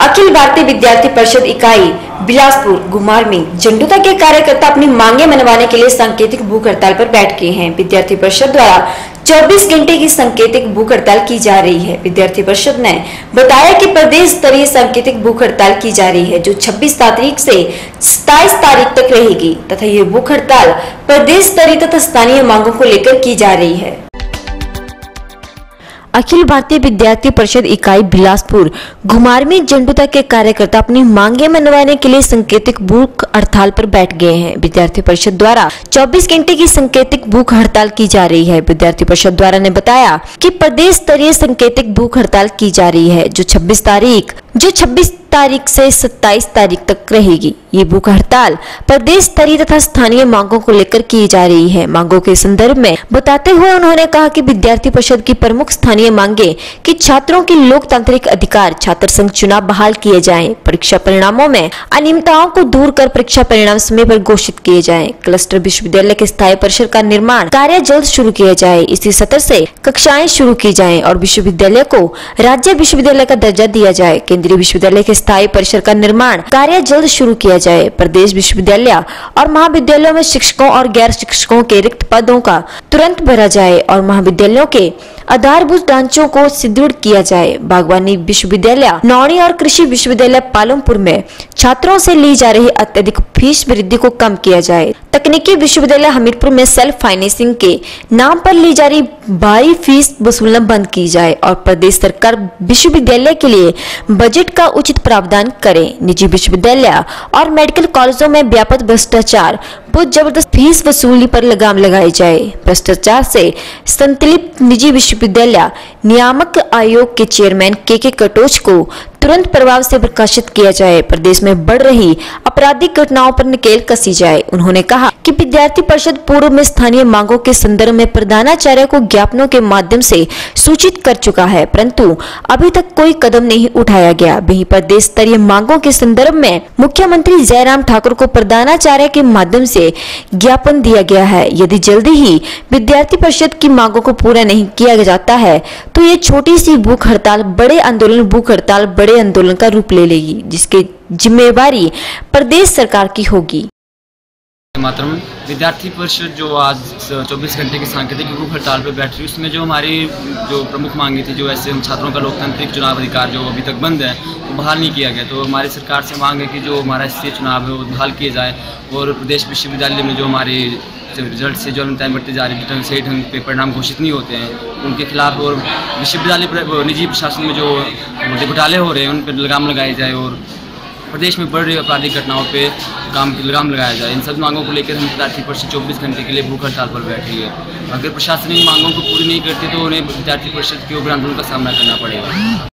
अखिल भारतीय विद्यार्थी परिषद इकाई बिलासपुर गुमार में झंडूता के कार्यकर्ता अपनी मांगे मनवाने के लिए सांकेतिक भूख हड़ताल पर बैठ गए हैं। विद्यार्थी परिषद द्वारा 24 घंटे की सांकेतिक भूख हड़ताल की जा रही है। विद्यार्थी परिषद ने बताया कि प्रदेश स्तरीय सांकेतिक भूख हड़ताल की जा रही है, जो 26 तारीख से 27 तारीख तक रहेगी तथा ये भूख हड़ताल प्रदेश स्तरीय तथा स्थानीय मांगों को लेकर की जा रही है। अखिल भारतीय विद्यार्थी परिषद इकाई बिलासपुर घुमार में झंडूता के कार्यकर्ता अपनी मांगे मनवाने के लिए सांकेतिक भूख हड़ताल पर बैठ गए हैं। विद्यार्थी परिषद द्वारा 24 घंटे की सांकेतिक भूख हड़ताल की जा रही है। विद्यार्थी परिषद द्वारा ने बताया कि प्रदेश स्तरीय सांकेतिक भूख हड़ताल की जा रही है, जो 26 तारीख से 27 तारीख तक रहेगी। ये भूख हड़ताल प्रदेश स्तरीय तथा स्थानीय मांगों को लेकर की जा रही है। मांगों के संदर्भ में बताते हुए उन्होंने कहा कि विद्यार्थी परिषद की प्रमुख स्थानीय मांगे कि छात्रों के लोकतांत्रिक अधिकार छात्र संघ चुनाव बहाल किए जाएं, परीक्षा परिणामों में अनियमितताओं को दूर कर परीक्षा परिणाम समय पर घोषित किए जाएं, क्लस्टर विश्वविद्यालय के स्थायी परिसर का निर्माण कार्य जल्द शुरू किया जाए, इसी सत्र से कक्षाएं शुरू की जाएं और विश्वविद्यालय को राज्य विश्वविद्यालय का दर्जा दिया जाए। केंद्रीय विश्वविद्यालय के स्थायी परिसर का निर्माण कार्य जल्द शुरू किया जाए। प्रदेश विश्वविद्यालय और महाविद्यालयों में शिक्षकों और गैर शिक्षकों के रिक्त पदों का तुरंत भरा जाए और महाविद्यालयों के आधारभूत ढांचों को सुदृढ़ किया जाए। बागवानी विश्वविद्यालय नौणी और कृषि विश्वविद्यालय पालमपुर में छात्रों से ली जा रही अत्यधिक फीस वृद्धि को कम किया जाए। तकनीकी विश्वविद्यालय हमीरपुर में सेल्फ फाइनेंसिंग के नाम पर ली जा रही भारी फीस वसूलना बंद की जाए और प्रदेश सरकार विश्वविद्यालय के लिए बजट का उचित प्रावधान करे। निजी विश्वविद्यालय और मेडिकल कॉलेजों में व्यापक भ्रष्टाचार बहुत जबरदस्त फीस वसूली पर लगाम लगाई जाए। भ्रष्टाचार से संतलिप्त निजी विश्वविद्यालय नियामक आयोग के चेयरमैन के कटोच को तुरंत प्रभाव से प्रकाशित किया जाए। प्रदेश में बढ़ रही आपराधिक घटनाओं पर नकेल कसी जाए। उन्होंने कहा कि विद्यार्थी परिषद पूर्व में स्थानीय मांगों के संदर्भ में प्रधानाचार्य को ज्ञापनों के माध्यम से सूचित कर चुका है, परंतु अभी तक कोई कदम नहीं उठाया गया। वहीं प्रदेश स्तरीय मांगों के संदर्भ में मुख्यमंत्री जयराम ठाकुर को प्रधानाचार्य के माध्यम से ज्ञापन दिया गया है। यदि जल्दी ही विद्यार्थी परिषद की मांगों को पूरा नहीं किया जाता है तो ये छोटी सी भूख हड़ताल बड़े आंदोलन का रूप ले लेगी, जिसकी जिम्मेवारी प्रदेश सरकार की होगी। मातरम विद्यार्थी परिषद जो आज 24 घंटे की सांकेतिक भूख हड़ताल पर बैठ रही, उसमें जो हमारी जो प्रमुख मांगी थी, जो ऐसे हम छात्रों का लोकतांत्रिक चुनाव अधिकार जो अभी तक बंद है वो बहाल नहीं किया गया, तो हमारी सरकार से मांग है कि जो हमारा एससी चुनाव है वो बहाल किए जाए और प्रदेश विश्वविद्यालय में जो हमारे रिजल्ट से जो टाइम बढ़ते जा रही है, सही ढंग पे परिणाम घोषित नहीं होते हैं उनके खिलाफ, और विश्वविद्यालय निजी प्रशासन में जो घोटाले हो रहे हैं उन पर लगाम लगाई जाए और प्रदेश में बढ़ रही आपराधिक घटनाओं पे लगाम लगाया जाए। इन सब मांगों को लेकर हम विद्यार्थी परिषद 24 घंटे के लिए भूख हड़ताल पर बैठ रही है। अगर प्रशासनिक मांगों को पूरी नहीं करती तो उन्हें विद्यार्थी परिषद के ऊपर आंदोलन का सामना करना पड़ेगा।